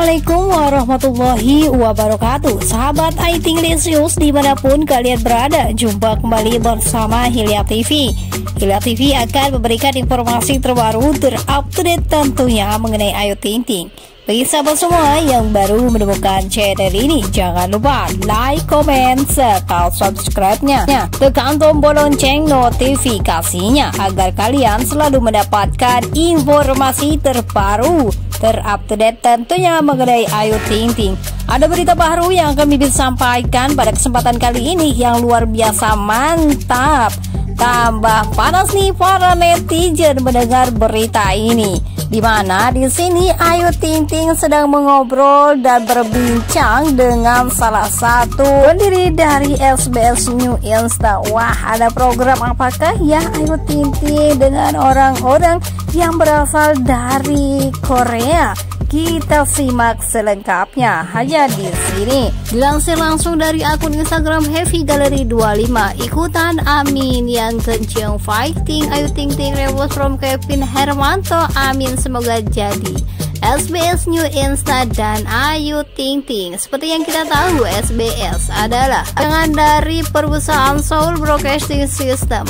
Assalamualaikum warahmatullahi wabarakatuh. Sahabat IT Lisius dimanapun kalian berada, jumpa kembali bersama Hilya TV. Hilya TV akan memberikan informasi terbaru terupdate tentunya mengenai Ayu Ting Ting. Bagi sahabat semua yang baru menemukan channel ini, jangan lupa like, komen, serta subscribe-nya. Tekan tombol lonceng notifikasinya agar kalian selalu mendapatkan informasi terbaru terupdate tentunya mengenai Ayu Ting Ting. Ada berita baru yang akan Mimin sampaikan pada kesempatan kali ini yang luar biasa mantap. Tambah panas nih para netizen mendengar berita ini, di mana di sini Ayu Ting Ting sedang mengobrol dan berbincang dengan salah satu pendiri dari SBS New Insta. Wah, ada program apakah ya Ayu Ting Ting dengan orang-orang yang berasal dari Korea? Kita simak selengkapnya hanya di sini. Dilansir langsung dari akun Instagram Heavy Gallery 25, ikutan Amin yang kenceng fighting Ayu Ting Ting reward from Kevin Hermanto. Amin semoga jadi SBS New Insta dan Ayu Ting Ting. Seperti yang kita tahu, SBS adalah dengan dari perusahaan Seoul Broadcasting System.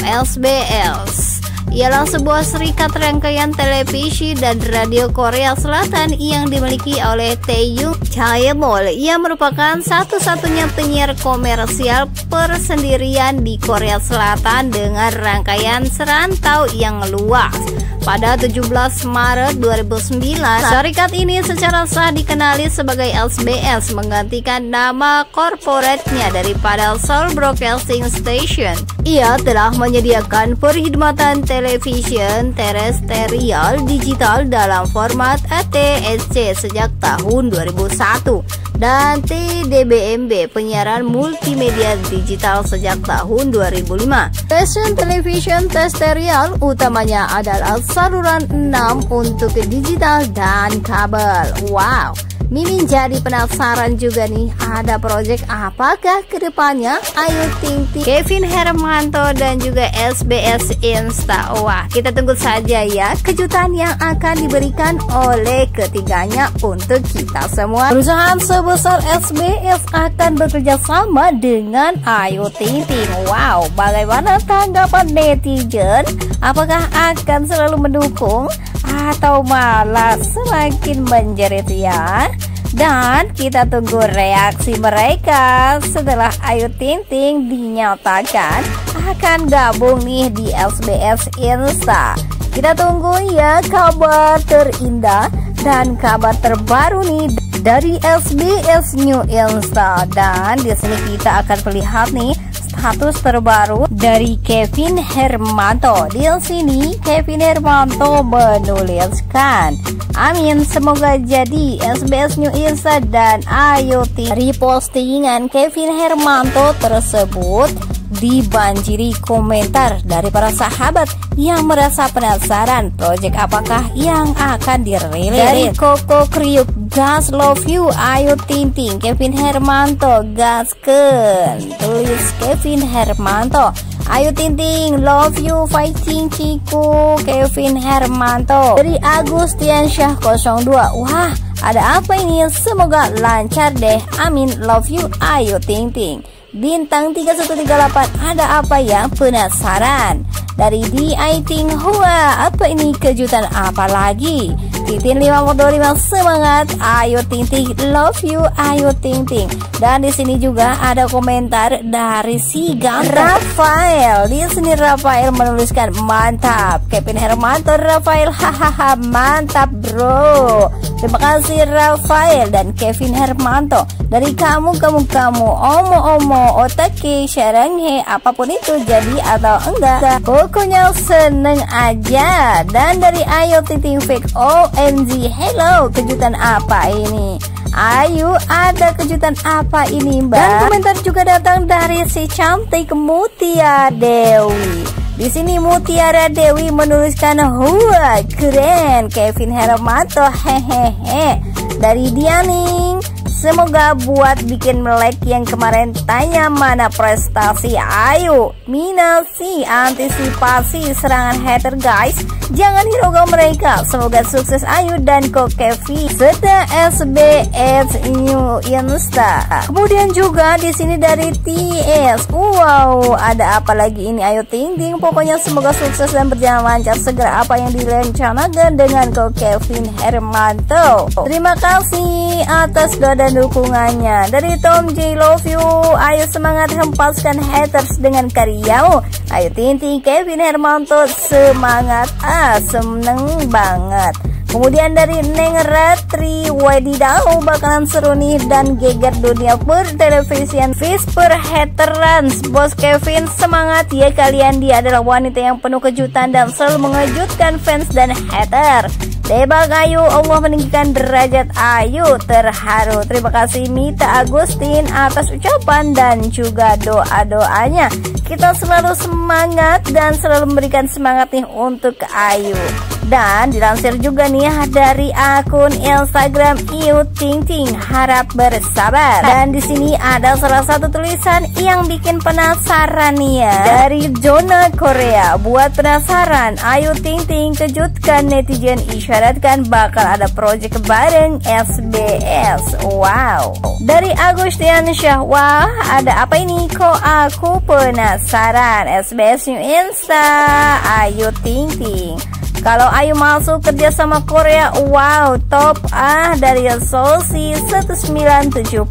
SBS ialah sebuah serikat rangkaian televisi dan radio Korea Selatan yang dimiliki oleh Taeyong Chaemol. Ia merupakan satu-satunya penyiar komersial persendirian di Korea Selatan dengan rangkaian serantau yang luas. Pada 17 Maret 2009, serikat ini secara sah dikenali sebagai SBS, menggantikan nama korporatnya daripada Seoul Broadcasting Station. Ia telah menyediakan perkhidmatan television terestrial digital dalam format ATSC sejak tahun 2001 dan TDBMB penyiaran multimedia digital sejak tahun 2005. Stasiun television terestrial utamanya adalah saluran 6 untuk digital dan kabel. Wow, Mimin jadi penasaran juga nih, ada proyek apakah kedepannya Ayu Ting Ting, Kevin Hermanto dan juga SBS Insta. Wah, kita tunggu saja ya kejutan yang akan diberikan oleh ketiganya untuk kita semua. Perusahaan sebesar SBS akan bekerja sama dengan Ayu Ting Ting. Wow, bagaimana tanggapan netizen? Apakah akan selalu mendukung atau malah semakin menjerit ya? Dan kita tunggu reaksi mereka setelah Ayu Ting Ting dinyatakan akan gabung nih di SBS Insta. Kita tunggu ya kabar terindah dan kabar terbaru nih dari SBS New Insta. Dan di sini kita akan melihat nih status terbaru dari Kevin Hermanto. Di sini Kevin Hermanto menuliskan, Amin semoga jadi SBS New Insta dan Ayu Ting. Repostingan Kevin Hermanto tersebut dibanjiri komentar dari para sahabat yang merasa penasaran proyek apakah yang akan dirilis. Dari Koko Kriuk, gas love you Ayu Ting Ting. Kevin Hermanto, gaskeun, tulis Kevin Hermanto. Ayu Ting Ting, love you fighting Ciku, Kevin Hermanto. Dari Agustiansyah 02, wah ada apa ini, semoga lancar deh, amin, love you Ayu Ting Ting. Bintang 3138, ada apa ya, penasaran. Dari DIting Hua, apa ini kejutan apa lagi? Titin 525, semangat Ayu Ting Ting, love you Ayu Ting Ting. Dan di sini juga ada komentar dari si Rafael. Di sini Rafael menuliskan, mantap Kevin Hermanto Rafael, hahaha mantap bro. Terima kasih Rafael dan Kevin Hermanto. Dari kamu omo otake syaranghe, apapun itu jadi atau enggak, pokoknya seneng aja. Dan dari Ayu Ting Ting fake, OMG, hello, kejutan apa ini? Ayu, ada kejutan apa ini mbak? Dan komentar juga datang dari si cantik Mutiara Dewi. Di sini Mutiara Dewi menuliskan, wah keren Kevin Hermanto, hehehe. Dari Dianing Semoga buat bikin melek yang kemarin tanya mana prestasi Ayu. Minasi antisipasi serangan hater guys. Jangan hiraukan mereka. Semoga sukses Ayu dan Ko Kevi serta SBS New Insta. Kemudian juga di sini dari TS. Wow, ada apa lagi ini Ayu Ting Ting? Pokoknya semoga sukses dan berjalan lancar segera apa yang direncanakan dengan Ko Kevin Hermanto. Terima kasih atas doa dan dukungannya. Dari Tom J Love You, ayo semangat hempaskan haters dengan karyamu. Ayo Ting Ting Kevin Hermanto semangat, seneng banget. Kemudian dari Neng Ratri, wadidaw bakalan seru nih dan geger dunia pertelevisian. Fish per haterans, Bos Kevin semangat ya kalian, dia adalah wanita yang penuh kejutan dan selalu mengejutkan fans dan hater. Tebak Ayu, Allah meninggikan derajat Ayu, terharu. Terima kasih Mita Agustin atas ucapan dan juga doa-doanya. Kita selalu semangat dan selalu memberikan semangat nih untuk Ayu. Dan dilansir juga nih dari akun Instagram Ayu Ting Ting, harap bersabar. Dan di sini ada salah satu tulisan yang bikin penasaran nih ya, dari Zona Korea. Buat penasaran, Ayu Ting Ting kejutkan netizen, isyaratkan bakal ada project bareng SBS. Wow. Dari Agustiansyah, wah ada apa ini? Kok aku penasaran. SBS New Insta, Ayu Ting Ting. Kalau Ayu masuk kerja sama Korea, wow, top dari Sosi 1970.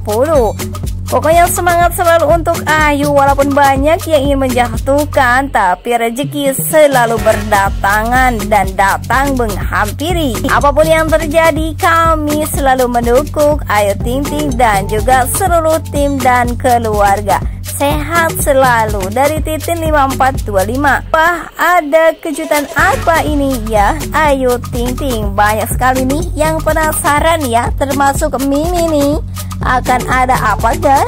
Pokoknya semangat selalu untuk Ayu, walaupun banyak yang ingin menjatuhkan, tapi rezeki selalu berdatangan dan datang menghampiri. Apapun yang terjadi, kami selalu mendukung Ayu Ting Ting dan juga seluruh tim dan keluarga. Sehat selalu. Dari Titin 5425. Wah, ada kejutan apa ini ya Ayu Ting Ting? Banyak sekali nih yang penasaran ya, termasuk Mimi nih. Akan ada apakah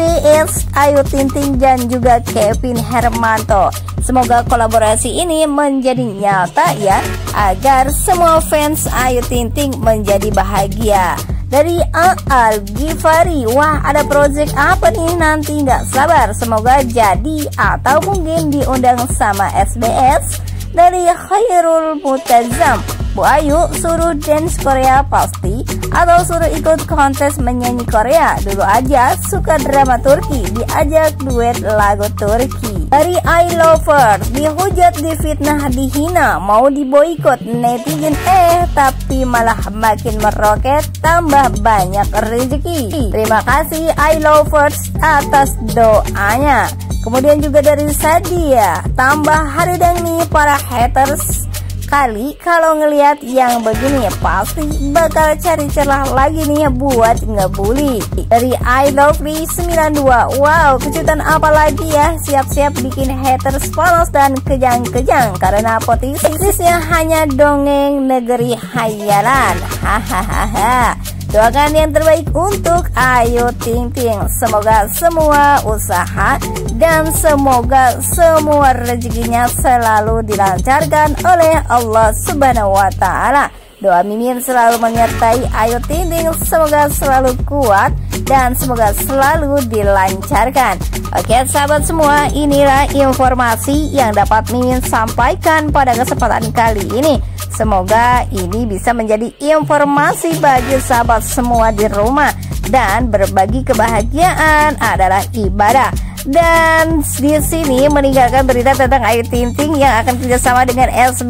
SBS Ayu Ting Ting dan juga Kevin Hermanto? Semoga kolaborasi ini menjadi nyata ya, agar semua fans Ayu Ting Ting menjadi bahagia. Dari Al Gifari, wah ada project apa nih nanti, nggak sabar, semoga jadi atau mungkin diundang sama SBS. Dari Khairul Mutazam, Bu Ayu suruh dance Korea pasti, atau suruh ikut kontes menyanyi Korea. Dulu aja suka drama Turki, diajak duet lagu Turki. Dari I Lovers, dihujat, difitnah, dihina, mau diboikot netizen, tapi malah makin meroket, tambah banyak rezeki. Terima kasih I Lovers atas doanya. Kemudian juga dari Sadia, tambah haridang nih para haters. Kali kalau ngelihat yang begini pasti bakal cari celah lagi nih buat ngebully. Dari I Love Me 92, wow kejutan apa lagi ya, siap-siap bikin haters panas dan kejang-kejang karena potensinya hanya dongeng negeri hayalan. Hahaha. Doakan yang terbaik untuk Ayu Ting Ting. Semoga semua usaha dan semoga semua rezekinya selalu dilancarkan oleh Allah Subhanahu wa Ta'ala. Doa Mimin selalu menyertai Ayu Ting Ting, semoga selalu kuat dan semoga selalu dilancarkan. Oke sahabat semua, inilah informasi yang dapat Mimin sampaikan pada kesempatan kali ini. Semoga ini bisa menjadi informasi bagi sahabat semua di rumah, dan berbagi kebahagiaan adalah ibadah. Dan di sini meninggalkan berita tentang Ayu Ting Ting yang akan kerjasama dengan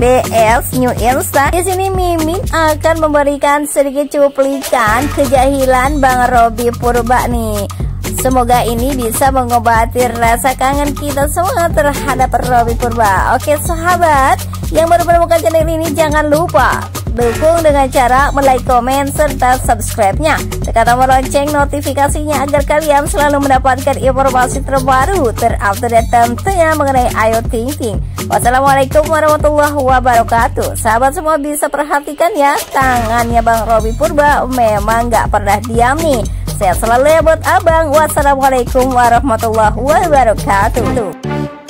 SBS New Insta. Di sini Mimin akan memberikan sedikit cuplikan kejahilan Bang Robby Purba nih. Semoga ini bisa mengobati rasa kangen kita semua terhadap Robby Purba. Oke sahabat, yang baru menemukan channel ini jangan lupa dukung dengan cara like, komen, serta subscribe-nya. Tekan tombol lonceng notifikasinya agar kalian selalu mendapatkan informasi terbaru, terupdate tentunya mengenai Ayu Ting Ting. Wassalamualaikum warahmatullahi wabarakatuh. Sahabat semua bisa perhatikan ya, tangannya Bang Robby Purba memang gak pernah diam nih. Sehat selalu ya buat abang. Wassalamualaikum warahmatullahi wabarakatuh.